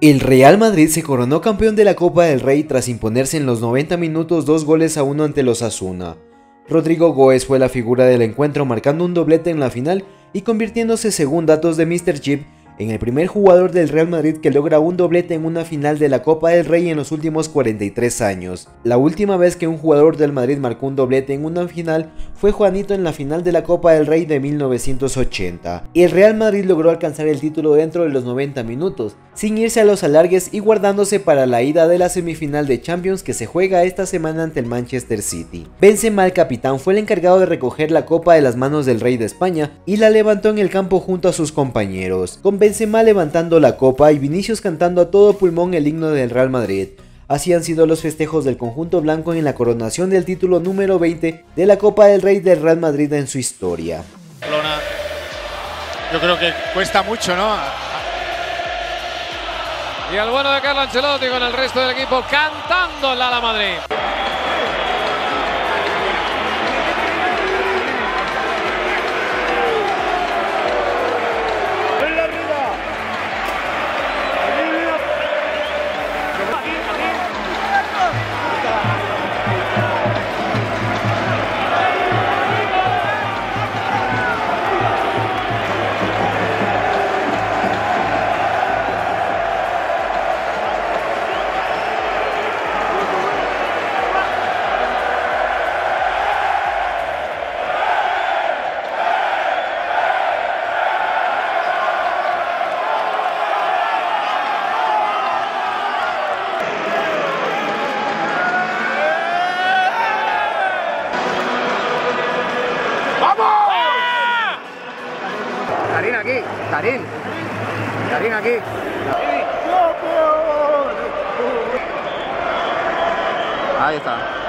El Real Madrid se coronó campeón de la Copa del Rey tras imponerse en los 90 minutos 2-1 ante los Osasuna. Rodrigo Goes fue la figura del encuentro, marcando un doblete en la final y convirtiéndose, según datos de Mr. Chip, en el primer jugador del Real Madrid que logra un doblete en una final de la Copa del Rey en los últimos 43 años. La última vez que un jugador del Madrid marcó un doblete en una final fue Juanito en la final de la Copa del Rey de 1980. Y el Real Madrid logró alcanzar el título dentro de los 90 minutos, sin irse a los alargues y guardándose para la ida de la semifinal de Champions que se juega esta semana ante el Manchester City. Benzema, el capitán, fue el encargado de recoger la copa de las manos del Rey de España y la levantó en el campo junto a sus compañeros, con Benzema levantando la copa y Vinicius cantando a todo pulmón el himno del Real Madrid. Así han sido los festejos del conjunto blanco en la coronación del título número 20 de la Copa del Rey del Real Madrid en su historia. Yo creo que cuesta mucho, ¿no? Y al bueno de Carlo Ancelotti con el resto del equipo cantando el Ala Madrid. Karim aquí, Karim aquí. Ahí está.